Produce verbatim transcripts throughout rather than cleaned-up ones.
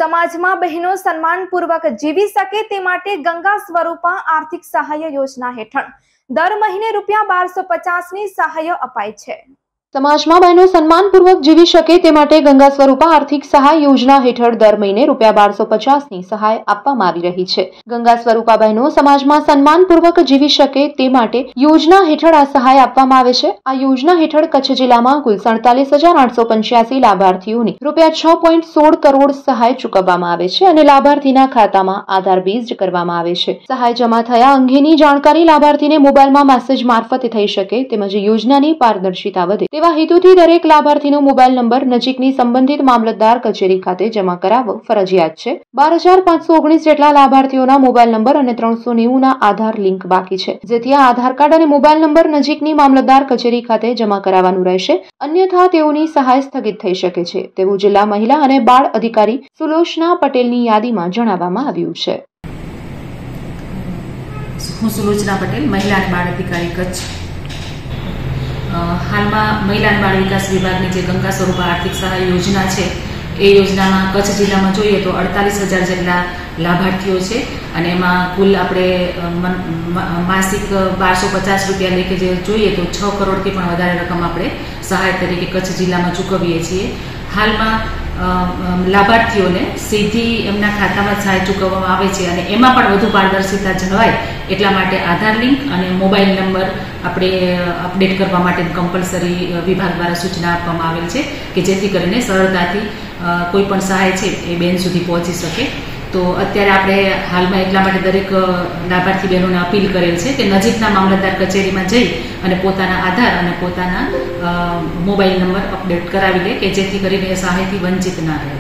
સમાજમાં બહેનો સન્માનપૂર્વક જીવી શકે તે માટે ગંગા સ્વરૂપા આર્થિક સહાય યોજના હેઠળ દર મહિને રૂપિયા બારસો પચાસ ની સહાય અપાય છે। સમાજમાં બહેનો સન્માનપૂર્વક જીવી શકે તે માટે ગંગા સ્વરૂપા આર્થિક સહાય યોજના હેઠળ દર મહિને રૂપિયા બારસો પચાસ ની સહાય આપવામાં આવી રહી છે। ગંગા સ્વરૂપા બહેનો સમાજમાં સન્માનપૂર્વક જીવી શકે તે માટે યોજના હેઠળ આ સહાય આપવામાં આવે છે। આ યોજના હેઠળ કચ્છ જિલ્લામાં કુલ સડતાલીસ હજાર આઠસો પંચ્યાસી લાભાર્થીઓને રૂપિયા છ પોઈન્ટ સોળ કરોડ સહાય ચૂકવવામાં આવે છે અને લાભાર્થીના ખાતામાં આધાર બેઝડ કરવામાં આવે છે। સહાય જમા થયા અંગેની જાણકારી લાભાર્થીને મોબાઈલમાં મેસેજ મારફતે થઈ શકે તેમજ યોજનાની પારદર્શિતા વધે તેવા હેતુથી દરેક લાભાર્થીનો મોબાઈલ નંબર નજીકની સંબંધિત મામલતદાર કચેરી ખાતે જમા કરાવવો ફરજિયાત છે। બાર હજાર પાંચસો ઓગણીસ જેટલા લાભાર્થીઓના મોબાઈલ નંબર અને ત્રણસો નેવું ના આધાર લિંક બાકી છે, જેથી આ આધાર કાર્ડ અને મોબાઈલ નંબર નજીકની મામલતદાર કચેરી ખાતે જમા કરાવવાનું રહેશે, અન્યથા તેઓની સહાય સ્થગિત થઈ શકે છે તેવું જિલ્લા મહિલા અને બાળ અધિકારી સુલોચના પટેલની યાદીમાં જણાવવામાં આવ્યું છે। હું સુલોચના પટેલ, મહિલા અને બાળ અધિકારી કચ્છ। હાલમાં મહિલા અને બાળ વિકાસ વિભાગની જે ગંગા સ્વરૂપા આર્થિક સહાય યોજના છે એ યોજનામાં કચ્છ જિલ્લામાં જોઈએ તો અડતાલીસ હજાર જેટલા લાભાર્થીઓ છે અને એમાં કુલ આપણે માસિક બારસો પચાસ રૂપિયા લેખે જે જોઈએ તો છ કરોડથી પણ વધારે રકમ આપણે સહાય તરીકે કચ્છ જિલ્લામાં ચૂકવીએ છીએ। હાલમાં લાભાર્થીઓને સીધી એમના ખાતામાં સહાય ચૂકવવામાં આવે છે અને એમાં પણ વધુ પારદર્શિતા જળવાય એટલા માટે આધાર લિંક અને મોબાઈલ નંબર આપણે અપડેટ કરવા માટે કમ્પલસરી વિભાગ દ્વારા સૂચના આપવામાં આવેલ છે કે જેથી કરીને સરળતાથી કોઈ પણ સહાય છે એ બેન સુધી પહોંચી શકે। તો અત્યારે આપણે હાલમાં એટલા માટે દરેક લાભાર્થી બહેનોને અપીલ કરેલ છે કે નજીકના મામલતદાર કચેરીમાં જઈ અને પોતાના આધાર અને પોતાના મોબાઈલ નંબર અપડેટ કરાવી લે કે જેથી કરીને એ સહાયથી વંચિત ના રહે।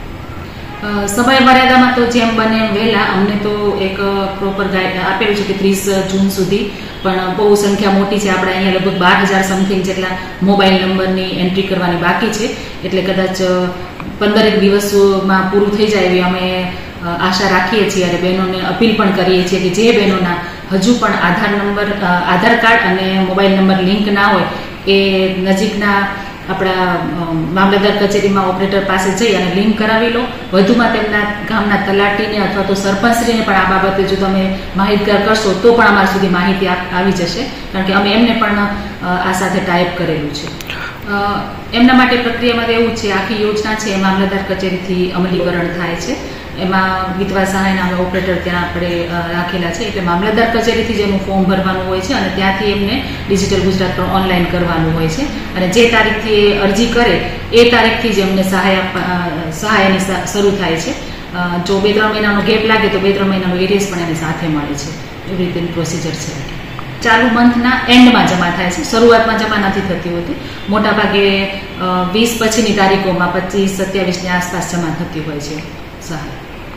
સમય મર્યાદામાં તો જેમ બને એમ વહેલા અમને તો એક પ્રોપર ગાઈડ આપેલું છે કે ત્રીસ જૂન સુધી, પણ બહુ સંખ્યા મોટી છે, આપણે અહીંયા લગભગ બાર હજાર સમથિંગ જેટલા મોબાઈલ નંબરની એન્ટ્રી કરવાની બાકી છે, એટલે કદાચ પંદરેક દિવસોમાં પૂરું થઈ જાય એવી અમે આશા રાખીએ છીએ અને બહેનોને અપીલ પણ કરીએ છીએ કે જે બહેનોના હજુ પણ આધાર નંબર આધાર કાર્ડ અને મોબાઈલ નંબર લિંક ના હોય એ નજીકના આપણા મામલતદાર કચેરીમાં ઓપરેટર પાસે જઈ અને લિંક કરાવી લો। વધુમાં તેમના ગામના તલાટીને અથવા તો સરપંચશ્રીને પણ આ બાબતે જો તમે માહિતગાર કરશો તો પણ અમારા સુધી માહિતી આવી જશે, કારણ કે અમે એમને પણ આ સાથે ટાઈપ કરેલું છે। એમના માટે પ્રક્રિયામાં એવું છે, આખી યોજના છે એ મામલતદાર કચેરીથી અમલીકરણ થાય છે। એમાં વિધવા સહાયના અમે ઓપરેટર ત્યાં આપણે રાખેલા છે, એટલે મામલતદાર કચેરીથી જ એનું ફોર્મ ભરવાનું હોય છે અને ત્યાંથી એમને ડિજિટલ ગુજરાત પર ઓનલાઈન કરવાનું હોય છે અને જે તારીખથી એ અરજી કરે એ તારીખથી જ એમને સહાય સહાયની શરૂ થાય છે। જો બે ત્રણ મહિનાનો ગેપ લાગે તો બે ત્રણ મહિનાનો એરિયસ પણ એની સાથે મળે છે, એવી રીતેની પ્રોસિજર છે। ચાલુ મંથના એન્ડમાં જમા થાય છે, શરૂઆતમાં જમા નથી થતી હોતી, મોટાભાગે વીસ પછીની તારીખોમાં પચીસ સત્યાવીસની આસપાસ જમા થતી હોય છે સહાય।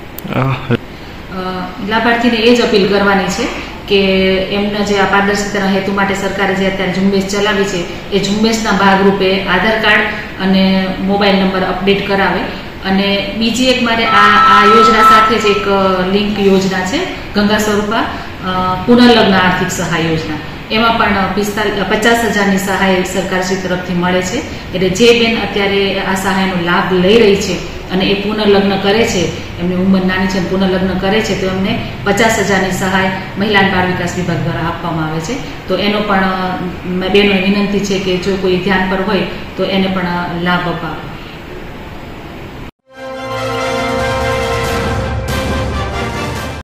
લાભાર્થીને એ જ અપીલ કરવાની છે કે એમના જે આ પારદર્શિતાના હેતુ માટે સરકારે જે અત્યારે ઝુંબેશ ચલાવી છે એ ઝુંબેશના ભાગરૂપે આધાર કાર્ડ અને મોબાઈલ નંબર અપડેટ કરાવે। અને બીજી એક મારે આ આ યોજના સાથે જ એક લિંક યોજના છે ગંગા સ્વરૂપા પુનર્લગ્ન આર્થિક સહાય યોજના, એમાં પણ પિસ્તાલીસ પચાસ હજારની સહાય સરકારશ્રી તરફથી મળે છે। એટલે જે બેન અત્યારે આ સહાયનો લાભ લઈ રહી છે અને એ પુનર્લગ્ન કરે છે, એમની ઉંમર નાની છે, પુનર્લગ્ન કરે છે, તો એમને પચાસ હજારની સહાય મહિલા અને બાળ વિકાસ વિભાગ દ્વારા આપવામાં આવે છે। તો એનો પણ બેનોને વિનંતી છે કે જો કોઈ ધ્યાન પર હોય તો એને પણ લાભ અપાવે।